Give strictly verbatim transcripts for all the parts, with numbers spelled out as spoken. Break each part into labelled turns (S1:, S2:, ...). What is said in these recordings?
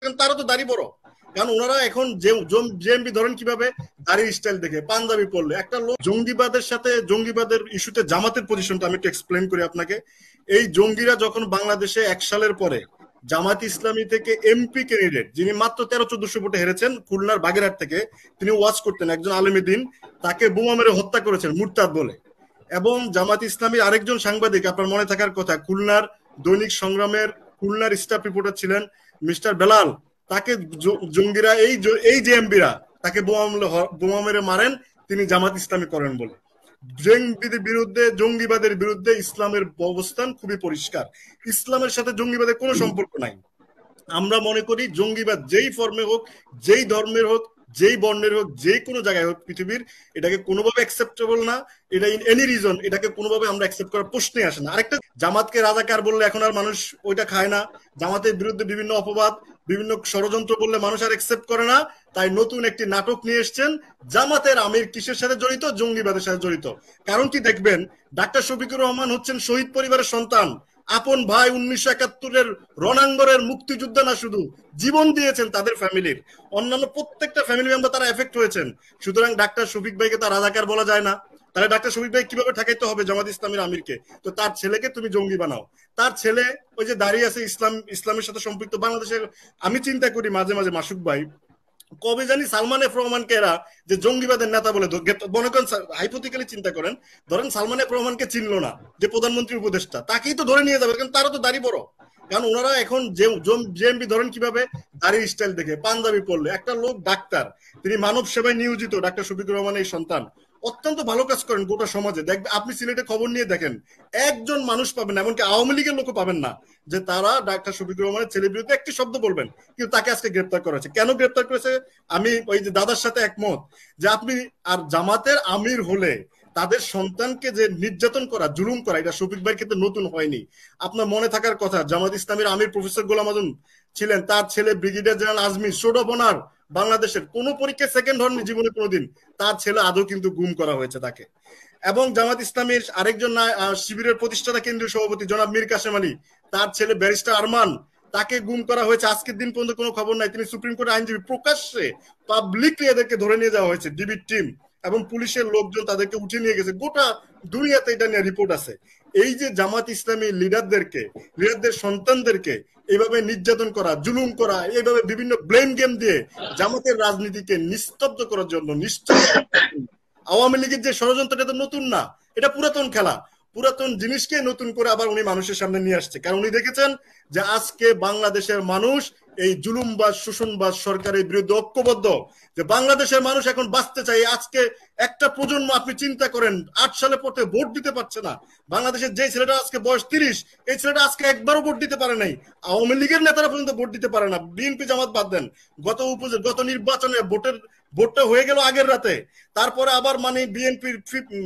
S1: কারণ তারা তো দাড়ি বড়। কারণ ওনারা এখন জেএমবি ধরেন কিভাবে দাড়ির স্টাইল দেখে পাঞ্জাবি পরলে একটা লোক জঙ্গিবাদের সাথে জঙ্গিবাদের ইস্যুতে জামাতের পজিশনটা আমি একটু এক্সপ্লেন করি আপনাকে। এই জঙ্গিরা যখন বাংলাদেশে এক সালের পরে জামাত ইসলামী থেকে এমপি ক্যান্ডিডেট যিনি মাত্র তেরো চোদ্দশো ভোটে হেরেছেন খুলনার বাগেরহাট থেকে, তিনি ওয়াজ করতেন একজন আলেমীদ্দিন, তাকে বোমা মেরে হত্যা করেছেন মুরতাদ বলে। এবং জামাত ইসলামীর আরেকজন সাংবাদিক আপনার মনে থাকার কথা খুলনার দৈনিক সংগ্রামের খুলনার স্টাফ রিপোর্টার ছিলেন মিস্টার বেলাল, তাকে জঙ্গিরা এই এই জেএমবিরা তাকে বোমা মেরে মারেন তিনি জামাত ইসলামী করেন বলে। জঙ্গিদের বিরুদ্ধে জঙ্গিবাদের বিরুদ্ধে ইসলামের অবস্থান খুবই পরিষ্কার। ইসলামের সাথে জঙ্গিবাদের কোনো সম্পর্ক নাই। আমরা মনে করি জঙ্গিবাদ যেই ফর্মে হোক, যেই ধর্মের হোক, যেই বর্ণের হোক, যে কোনো জায়গায় হোক পৃথিবীর, এটাকে কোনোভাবে অ্যাকসেপ্টেবল না। এটা ইন এনি রিজন এটাকে কোনোভাবে আমরা অ্যাকসেপ্ট করার প্রশ্নই আসে না। আরেকটা, জামাতকে রাজাকার বললে এখন আর মানুষ ওইটা খায় না। জামাতের বিরুদ্ধে বিভিন্ন অপবাদ, বিভিন্ন ষড়যন্ত্র বললে মানুষ আর অ্যাকসেপ্ট করে না। তাই নতুন একটি নাটক নিয়ে এসছেন, জামাতের আমির কিসের সাথে জড়িত? জঙ্গিবাদের সাথে জড়িত। কারণ কি দেখবেন, ডাক্তার শফিকুর রহমান হচ্ছেন শহীদ পরিবারের সন্তান, আপন ভাই, উনিশশো একাত্তরের রণাঙ্গনের মুক্তিযোদ্ধা না, শুধু জীবন দিয়েছেন তাদের ফ্যামিলির। অন্যান্য প্রত্যেকটা ফ্যামিলি মেম্বার তারা এফেক্ট হয়েছেন। সুতরাং ডাক্তার শফিক ভাইকে তার রাজাকার বলা যায় না। তাহলে ডাক্তার শফিক ভাই কিভাবে ঠেকাইতে হবে জামাত ইসলামের আমিরকে? তো তার ছেলেকে তুমি জঙ্গি বানাও। তার ছেলে ওই যে দাঁড়িয়ে আছে ইসলাম ইসলামের সাথে সম্পৃক্ত বাংলাদেশের। আমি চিন্তা করি মাঝে মাঝে মাসুক ভাই, কবে জানি সালমান এফ রহমানকে এরা যে জঙ্গিবাদের নেতা বলে মনে করেন, হাইপোথেটিক্যালি চিন্তা করেন, ধরেন সালমান এফ রহমানকে চিনলো না যে প্রধানমন্ত্রী উপদেষ্টা, তাকেই তো ধরে নিয়ে যাবে, কারণ তারা তো দাড়ি বড়। কারণ ওনারা এখন জেএমবি ধরেন কিভাবে দাড়ির স্টাইল দেখে পাঞ্জাবি পরলে একটা লোক ডাক্তার, তিনি মানব সেবায় নিয়োজিত, ডাক্তার শফিকুর রহমানের এই সন্তান, অত্যন্ত ভালো কাজ করেন গোটা সমাজে। দেখবেন আপনি সিলেটে খবর নিয়ে দেখেন, একজন মানুষ পাবেন, এমনকি আওয়ামী লীগের লোকও পাবেন না যে তারা ডাক্তার শফিকুর রহমানের ছেলের বিরুদ্ধে একটি শব্দ বলবেন। কিন্তু তাকে আজকে গ্রেপ্তার করা হয়েছে। কেন গ্রেপ্তার করেছে? আমি ওই যে দাদার সাথে একমত যে আপনি আর জামাতের আমির হলে তাদের সন্তানকে যে নির্যাতন করা, জুলুম করা, এটা শফিক ভাইয়ের ক্ষেত্রে নতুন হয়নি। আপনার মনে থাকার কথা, জামাত ইসলামের আমির প্রফেসর গোলাম আজম ছিলেন, তার ছেলে brigadier general Azmi sword of honour, বাংলাদেশের কোন পরীক্ষায় সেকেন্ড হননি জীবনে কোনোদিন, তার ছেলে আদৌ কিন্তু গুম করা হয়েছে তাকে। এবং জামাত ইসলামের আরেকজন শিবিরের প্রতিষ্ঠাতা কেন্দ্রীয় সভাপতি জনাব মীর কাসেম আলী, তার ছেলে ব্যারিস্টার আরমান, তাকে গুম করা হয়েছে। আজকের দিন পর্যন্ত কোনো খবর নাই। তিনি সুপ্রিম কোর্টের আইনজীবী, প্রকাশ্যে পাবলিকলি এদেরকে ধরে নিয়ে যাওয়া হয়েছে। ডিবির টিম এবং পুলিশের লোকজন তাদেরকে উঠিয়ে নিয়ে গেছে। গোটা দুনিয়াতে এটা নিয়ে রিপোর্ট আছে। এই যে জামাত ইসলামী লিডারদেরকে, লিডারদের সন্তানদেরকে এইভাবে নির্যাতন করা, জুলুম করা, এইভাবে বিভিন্ন ব্লেম গেম দিয়ে জামাতের রাজনীতিকে নিস্তব্ধ করার জন্য, নিশ্চয় আওয়ামী লীগের যে ষড়যন্ত্র, এটা তো নতুন না, এটা পুরাতন খেলা। পুরাতন জিনিসকে নতুন করে আবার উনি মানুষের সামনে নিয়ে আসছে। কারণ উনি দেখেছেন যে আজকে বাংলাদেশের মানুষ এই জুলুমবাজ শোষণবাজ সরকারের বিরুদ্ধে ঐক্যবদ্ধ, যে বাংলাদেশের মানুষ এখন বাঁচতে চায়। আজকে একটা প্রজন্ম আপনি চিন্তা করেন, আট সালে পড়তে ভোট দিতে পারছে না। বাংলাদেশের যে ছেলেটা আজকে বয়স তিরিশ, এই ছেলেটা আজকে একবারও ভোট দিতে পারে নাই। আওয়ামী লীগের নেতারা পর্যন্ত ভোট দিতে পারে না। বিএনপি জামাত বাদ দেন, গত উপজেলা গত নির্বাচনে ভোটের ভোটটা হয়ে গেল আগের রাতে। তারপরে আবার মানে বিএনপির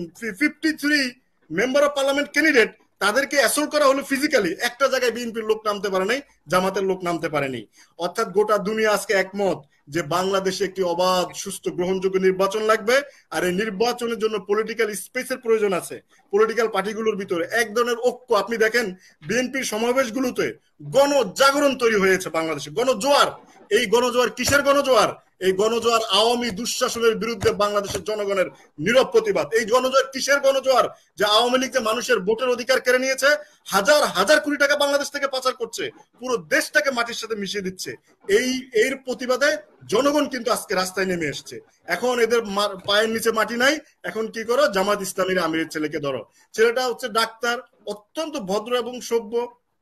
S1: fifty three member of parliament candidate, তাদেরকে অ্যাসল্ট করা হলো ফিজিক্যালি। একটা জায়গায় বিএনপির লোক নামতে পারে নাই, জামাতের লোক নামতে পারেনি। অর্থাৎ গোটা দুনিয়া আজকে একমত যে বাংলাদেশে একটি অবাধ, সুস্থ, গ্রহণযোগ্য নির্বাচন লাগবে। আর এই নির্বাচনের জন্য পলিটিক্যাল স্পেসের প্রয়োজন আছে। পলিটিক্যাল পার্টিগুলোর ভিতরে এক ধরনের ঐক্য। আপনি দেখেন বিএনপির সমাবেশগুলোতে গণজাগরণ তৈরি হয়েছে বাংলাদেশে, গণজোয়ার। এই গণজোয়ার কিসের গণজোয়ার? এই গণজোয়ার আওয়ামী দুঃশাসনের বিরুদ্ধে বাংলাদেশের জনগণের নীরব প্রতিবাদ। এই গণজোয়ার কিসের গণজোয়ার? যে আওয়ামী লীগ যে মানুষের ভোটের অধিকার কেড়ে নিয়েছে, হাজার হাজার কোটি টাকা বাংলাদেশ থেকে পাচার করছে, পুরো দেশটাকে মাটির সাথে মিশিয়ে দিচ্ছে। এই এর প্রতিবাদে জনগণ কিন্তু আজকে রাস্তায় নেমে এসছে। এখন এদের পায়ের নিচে মাটি নাই। এখন কি করো? জামাত ইসলামীর আমিরের ছেলেকে ধরো। ছেলেটা হচ্ছে ডাক্তার, অত্যন্ত ভদ্র এবং সভ্য,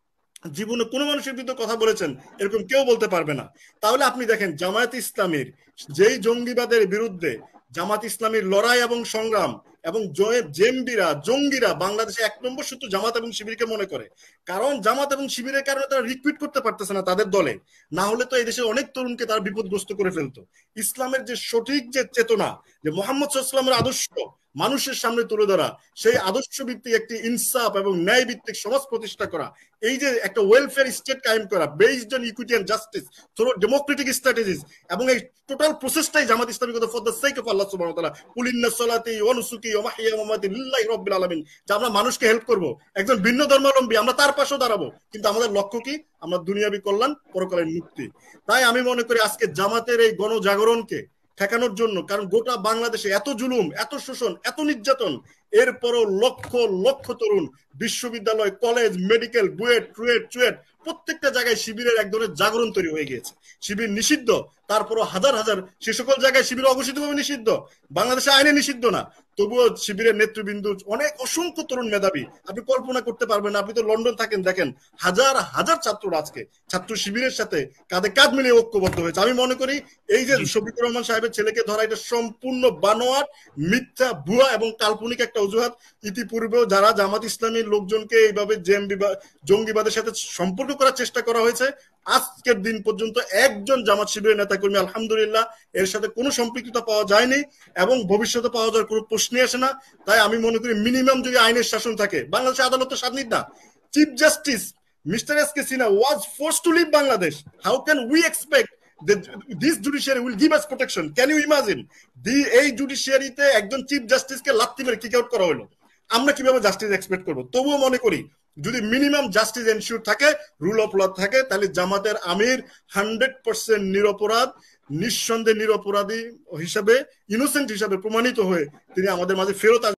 S1: জীবনে কোনো মানুষের বিরুদ্ধে কথা বলেছেন এরকম কেউ বলতে পারবে না। তাহলে আপনি দেখেন জামায়াত ইসলামীর যেই জঙ্গিবাদের বিরুদ্ধে জামাত ইসলামীর লড়াই এবং সংগ্রাম, এবং জেএমবিরা জঙ্গিরা বাংলাদেশে এক নম্বর সূত্র জামাত এবং শিবিরকে মনে করে। কারণ জামাত এবং শিবিরের কারণে তারা রিক্রুট করতে পারতেছে না তাদের দলে, না হলে তো এই দেশের অনেক তরুণকে তারা বিপদগ্রস্ত করে ফেলতো। ইসলামের যে সঠিক যে চেতনা, যে মোহাম্মদ সাল্লাল্লাহু আলাইহি ওয়াসাল্লামের আদর্শ, মানুষের সামনে তুলে ধরা, সেই আদর্শ ভিত্তিক একটি ইনসাফ এবং ন্যায় ভিত্তিক সমাজ প্রতিষ্ঠা করা, এই যে একটা ওয়েলফেয়ার স্টেট কায়েম করা based on equity and justice through democratic strategies, এবং এই টোটাল প্রসেসটাই Jamaat Islami for the sake of Allah সুবহানাহু ওয়া তাআলা, কুল ইন্না সলাতি ওয়া নুসুকি ওয়া মাহইয়া ওয়া মামাতি লিল্লাহি রাব্বিল আলামিন, যে আমরা মানুষকে হেল্প করব, একজন ভিন্ন ধর্মাবলম্বী আমরা তার পাশেও দাঁড়াবো, কিন্তু আমাদের লক্ষ্য কি? আমরা দুনিয়াবী কল্যাণ, পরকালের মুক্তি। তাই আমি মনে করি আজকে জামাতের এই গণজাগরণকে ঠেকানোর জন্য, কারণ গোটা বাংলাদেশে এত জুলুম, এত শোষণ, এত নির্যাতন, এরপরও লক্ষ লক্ষ তরুণ বিশ্ববিদ্যালয়, কলেজ, মেডিকেল, বুয়েট, টুয়েট, চুয়েট প্রত্যেকটা জায়গায় শিবিরের এক ধরনের জাগরণ তৈরি হয়ে গিয়েছে। শিবির নিষিদ্ধ, তারপরও হাজার হাজার, সে সকল জায়গায় শিবির অঘোষিতভাবে নিষিদ্ধ, বাংলাদেশে আইনে নিষিদ্ধ না, তবুও শিবিরের নেতৃবৃন্দ অনেক অসংখ্য তরুণ মেধাবী, আপনি কল্পনা করতে পারবেন না। আপনি তো লন্ডন থাকেন, দেখেন হাজার হাজার ছাত্ররা আজকে ছাত্র শিবিরের সাথে কাঁধে কাঁধ মিলিয়ে ঐক্যবদ্ধ হয়েছে। আমি মনে করি এই যে শফিকুর রহমান সাহেবের ছেলেকে ধরা, এটা সম্পূর্ণ বানোয়াট, মিথ্যা, ভুয়া এবং কাল্পনিক একটা অজুহাত। ইতিপূর্বেও যারা জামাত ইসলামীর লোকজনকে এইভাবে জঙ্গিবাদের সাথে সম্পর্ক করার চেষ্টা করা হয়েছে, আজকের দিন পর্যন্ত একজন জামাত শিবিরের নেতাকর্মী আলহামদুলিল্লাহ এর সাথে কোনো সম্পৃক্ততা পাওয়া যায়নি এবং ভবিষ্যতে পাওয়া যাওয়ার কোনো প্রশ্নই আসে না। তাই আমি মনে করি মিনিমাম যদি আইনের শাসন থাকে, বাংলাদেশের আদালত তো স্বাধীন না। Chief justice mister S K Sinha was forced to leave Bangladesh. How can we expect that this judiciary will give us protection? Can you imagine? the এই জুডিশিয়ারিতে একজন চিফ জাস্টিসকে লাথি মেরে কিক আউট করা হলো, আমরা কিভাবে জাস্টিস এক্সপেক্ট করব? তবুও মনে করি যদি মিনিমাম জাস্টিস এনশিওর থাকে, রুল অফ ল থাকে, তাহলে জামাতের আমির হান্ড্রেড পার্সেন্ট নিরপরাধ, নিঃসন্দেহে নিরপরাধী হিসাবে, ইনোসেন্ট হিসাবে প্রমাণিত হয়ে তিনি আমাদের মাঝে ফেরত